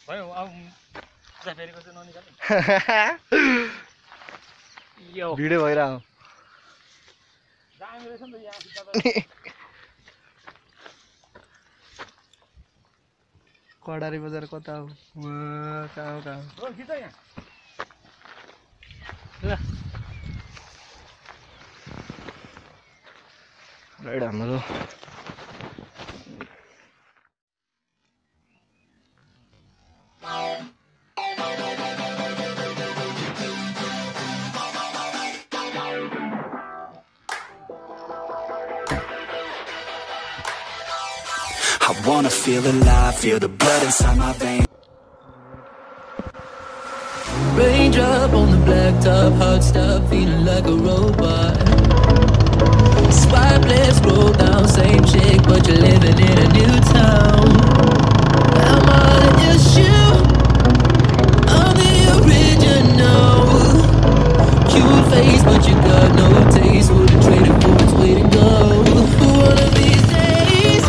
भयो अब फेरिको चाहिँ ननिकाल्नु यो भिडियो भइरहेको दामी रहेछ नि त यहाँ कडारी बजार कता हो कहाँ कहाँ हो खिच यहाँ ल राइट हाम्रो I wanna feel alive, feel the blood inside my veins. Raindrop on the blacktop, hot stuff, feeling like a robot. Swipe left, scroll down, same chick, but you're living in a new town. Am I the issue? I'm the original. Cute face, but you got no taste. Wouldn't trade it for its weight in gold. One of these days.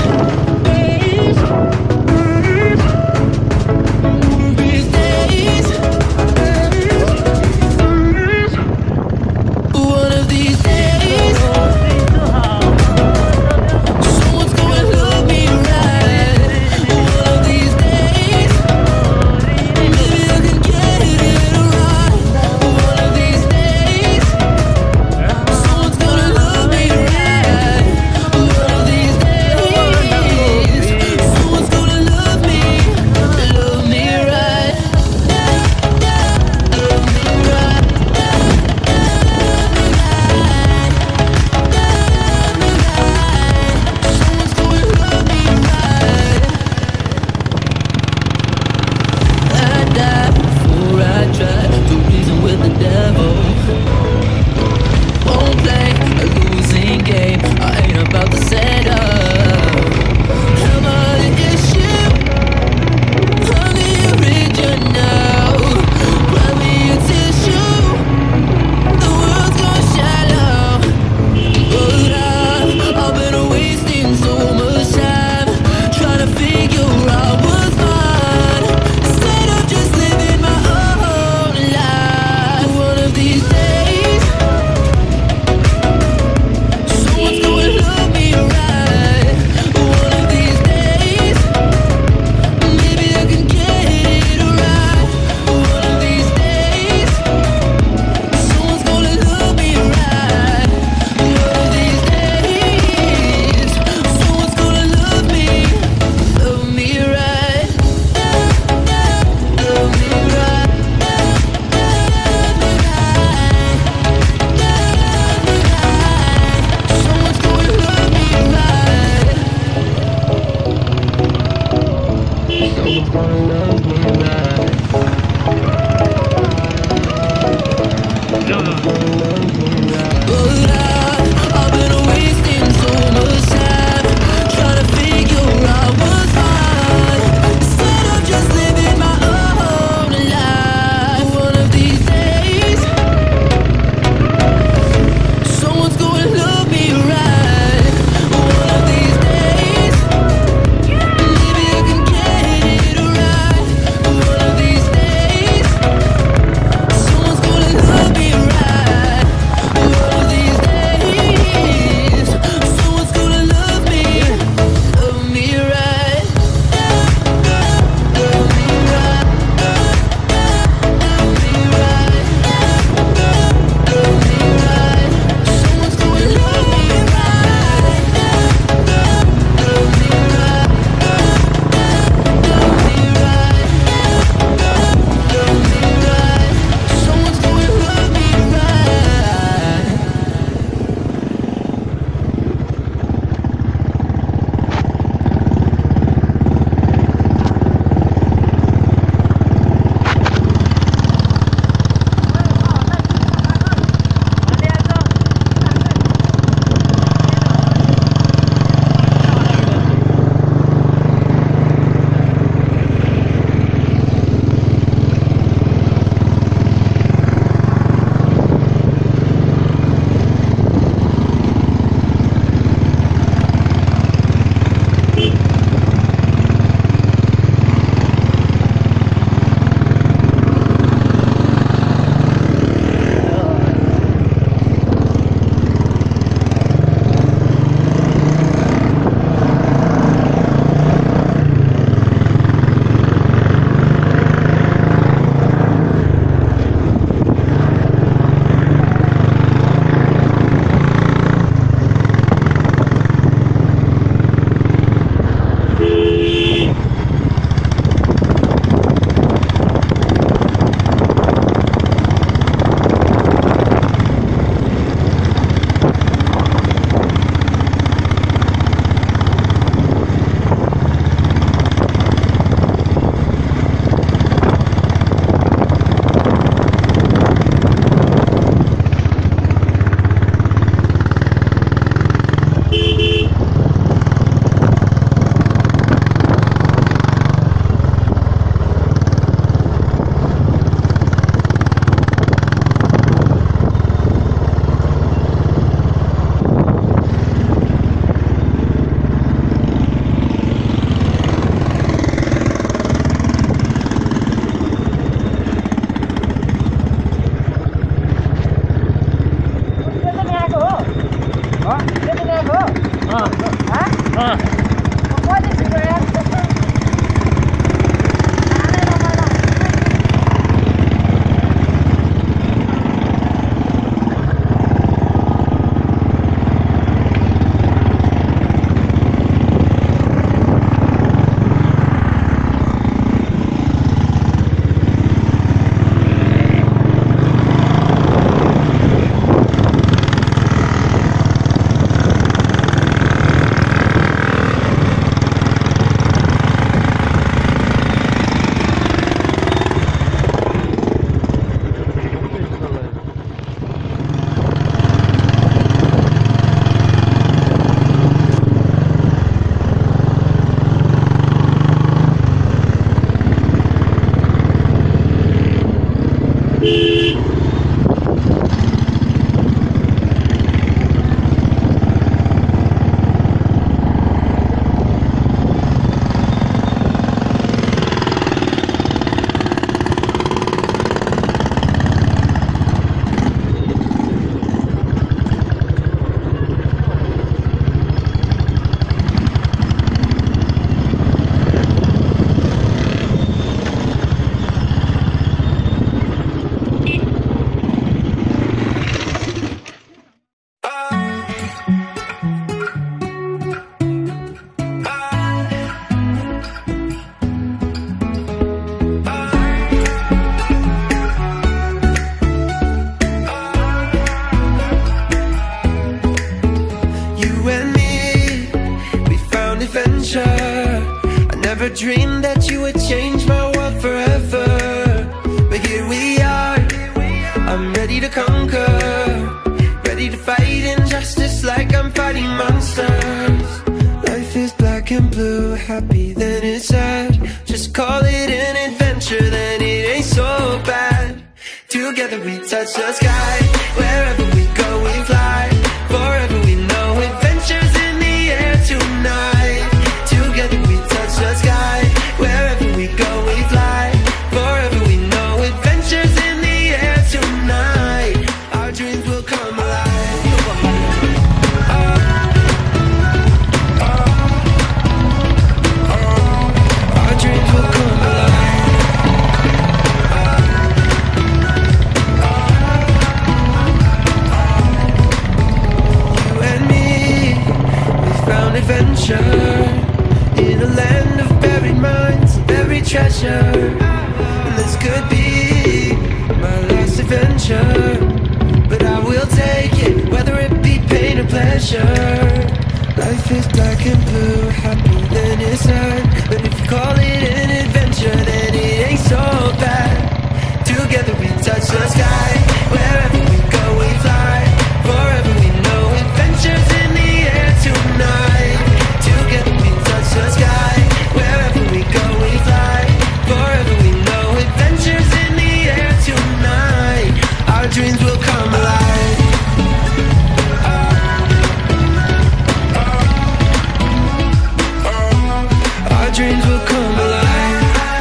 One of these Never dreamed that you would change my world forever, but here we are. I'm ready to conquer, ready to fight injustice like I'm fighting monsters. Life is black and blue, happy then it's sad. Just call it an adventure, then it ain't so bad. Together we touch the sky, wherever we go we fly. Forever we know adventures in the air tonight. Together we touch the sky, wherever we go we fly. Forever we know adventures in the air tonight. Our dreams will come alive. Our dreams will come alive. You and me, we found adventure in a land of buried minds, buried treasure. And this could be my last adventure, but I will take it, whether it be pain or pleasure. Life is black and blue, happy then it's sad. But if you call it an adventure, then it ain't so bad. Together we touch the sky, wherever we go we fly. Forever we know adventures in the air tonight. Together we touch the sky, wherever we go we fly. Forever we know adventures in the air tonight. Our dreams will come alive. Our dreams will come alive.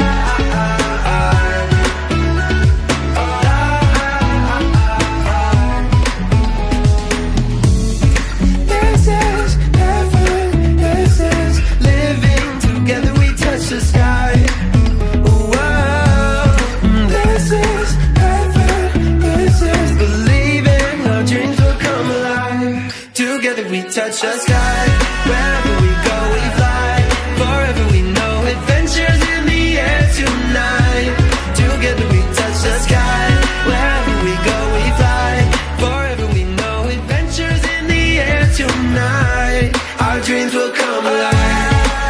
This is heaven, this is living. Together we touch the sky. Whoa. This is heaven, this is believing. Our dreams will come alive. Together we touch the sky. Wherever we go we fly. Forever we know adventures in the air tonight. Together we touch the sky. Wherever we go we fly. Forever we know adventures in the air tonight. Our dreams will come alive.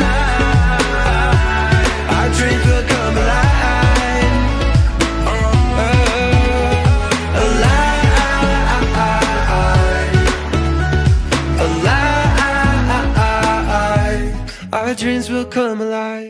Our dreams will come alive. Alive. Alive. Our dreams will come alive.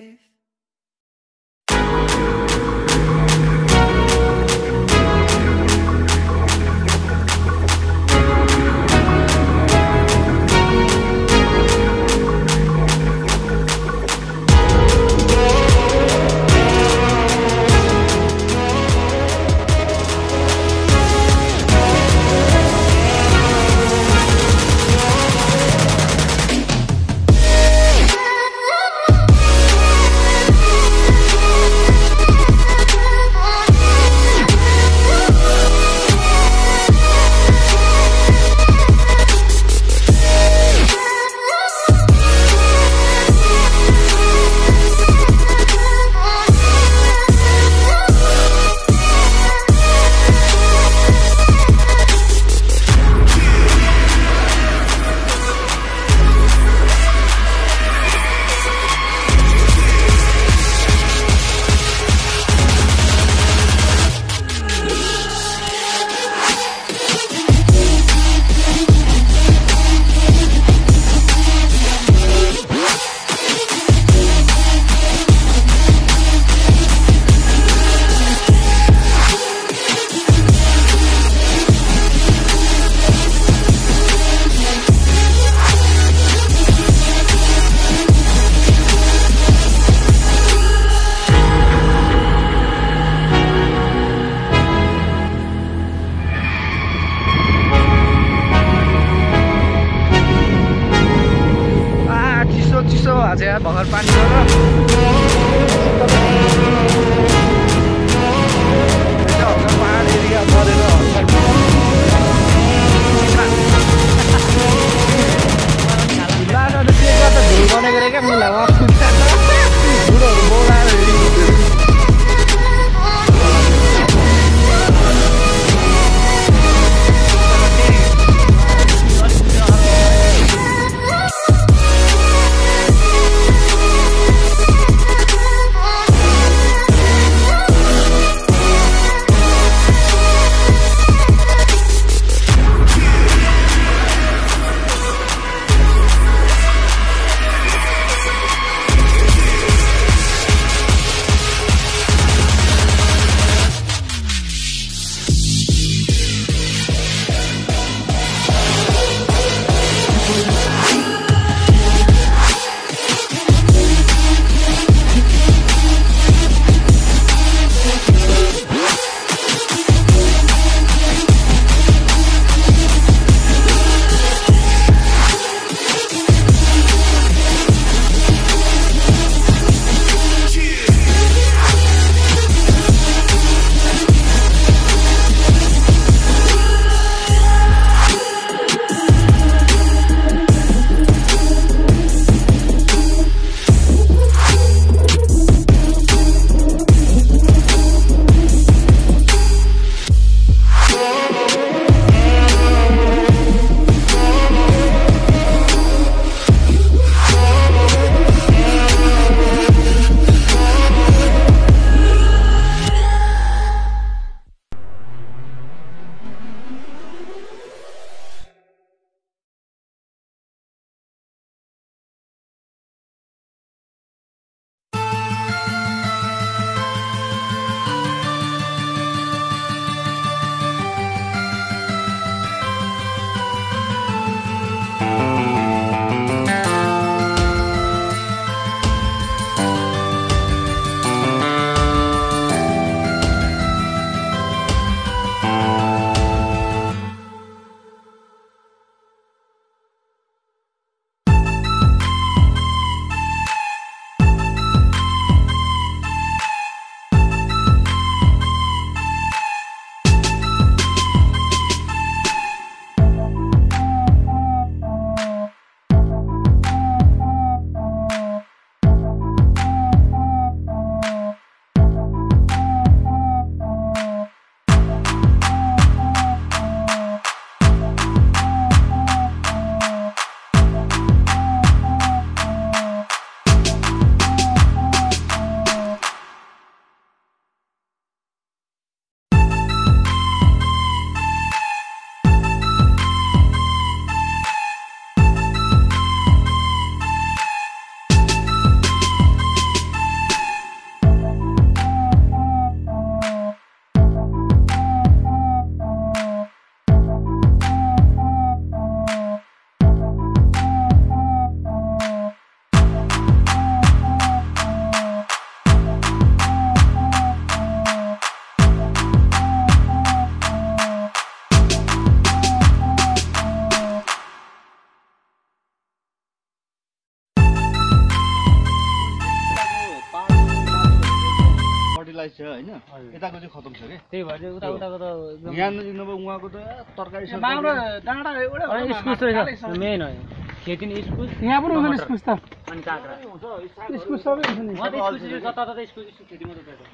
रहेछ होइन यताको चाहिँ खतम छ कि त्यही भएर चाहिँ उताको त एकदम यहाँ नजिक नभए उहाँको त तरकारी डाँडा इस्कुस रहेछ मेन हो खेती नि इस्कुस यहाँ पनि हुँदैन इस्कुस त अनि काँक्रा इस्कुस सबै हुन्छ नि म त इस्कुस जता तता इस्कुस खेती मात्रै देख्छु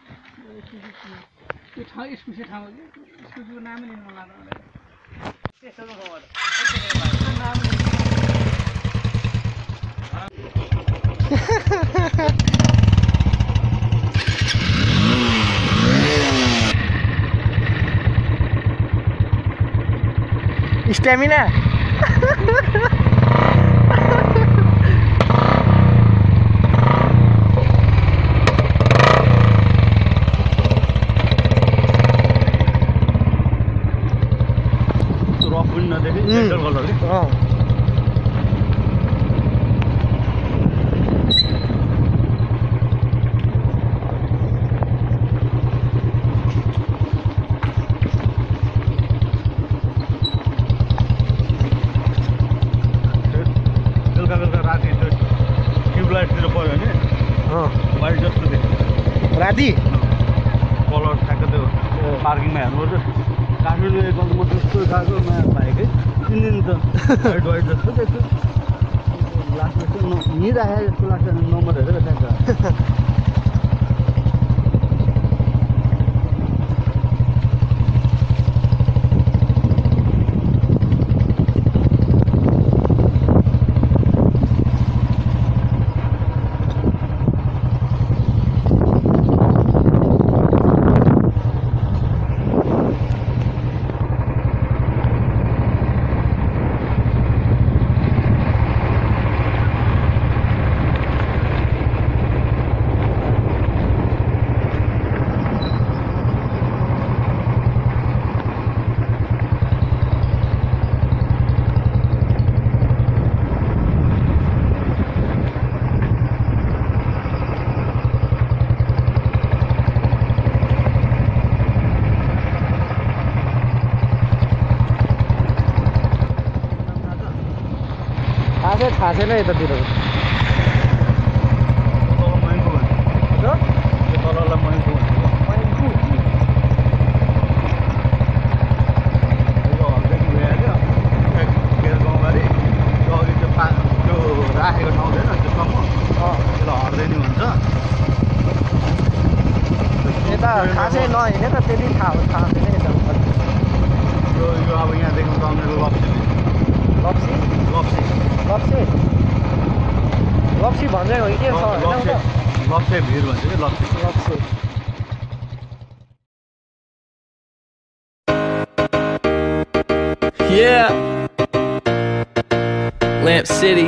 त्यो ठाउँ इस्कुसै ठाउँ हो कि इस्कुसको नामै लिनु मन लाग्दैन त्यस्तो स्ट्यामिना रफ पनि नदेखे पेट्रोल कलर कि राति कलर ठ्याक्क त्यो पार्किङमा हेर्नुपर्छ काठमाडौँ एकमा म त्यस्तो खाएको नयाँ पाएकै 3 दिन त वाइट वाइट जस्तो त्यस्तो लास्टमा चाहिँ हिँडिराखेको जस्तो लाग्छ नम्बर हेरेर ठ्याक्क थाहा छैन यतातिर मैनको भन्छ यो तललाई मैनको भन्छ यो हर्दैनी भइहाल्यो खेर गाउँबारी त्यो अघि त्यो त्यो राखेको ठाउँ छैन त्यो सम्म त्यसलाई हर्दैनी भन्छ यता थाहा चाहिँ नहिँडे त त्यति थाहा छैन यता यो अब यहाँदेखि उताउने लप्सी लप्सी भन्ज्याङ हो कि के छ लप्से भिर भन्छ कि लप्सी Yeah, Lamp City.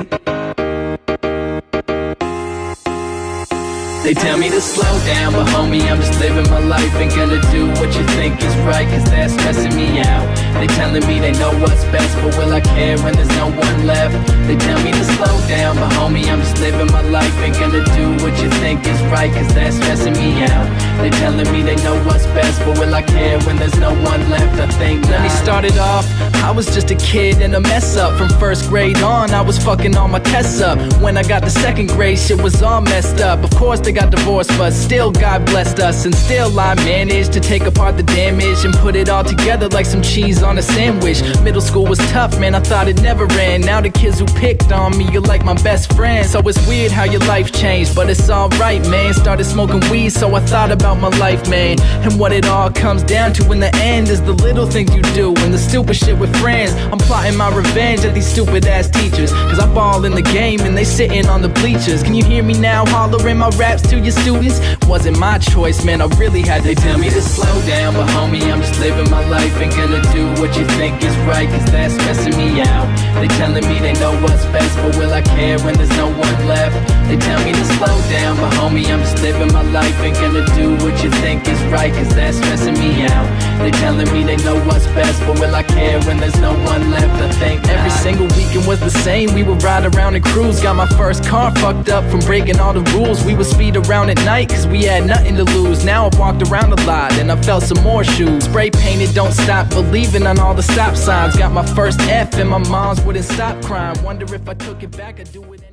They tell me to slow down, but homie, I'm just living my life. Ain't gonna do what you think is right, cause that's stressing me out. They telling me they know what's best, but will I care when there's no one left? They tell me to slow down, but homie, I'm just living my life. Ain't gonna do what you think is right, cause that's stressing me out. They telling me they know what's best, but will I care when there's no one left? I think not. Let me start it off, I was just a kid and a mess up. From first grade on, I was fucking all my tests up. When I got to second grade, shit was all messed up. Of course they got divorced, but still God blessed us. And still I managed to take apart the damage and put it all together like some cheese on a sandwich. Middle school was tough, man, I thought it never ran. Now the kids who picked on me, you're like my best friend. So it's weird how your life changed, but it's alright, man. Started smoking weed, so I thought about my life, man. And what it all comes down to in the end is the little things you do and the stupid shit with friends. I'm plotting my revenge at these stupid ass teachers, cause I ball in the game and they sitting on the bleachers. Can you hear me now hollering my raps to your students? Wasn't my choice, man, I really had to. They tell me to slow down, but homie, I'm just living my life. Ain't gonna do what you think is right, cause that's stressing me out. They telling me they know what's best, but will I care when there's no one left? They tell me to slow down, but homie, I'm just living my life. Ain't gonna do what you think is right, cause that's stressing me out. They telling me they know what's best, but will I care when there's no one left? I think every single weekend was the same. We would ride around and cruise. Got my first car fucked up from breaking all the rules. We would speed around at night cause we had nothing to lose. Now I've walked around a lot and I felt some more shoes. Spray painted, don't stop believing on all the stop signs. Got my first F and my mom's wouldn't stop crying. Wonder if I took it back, I'd do it anyway.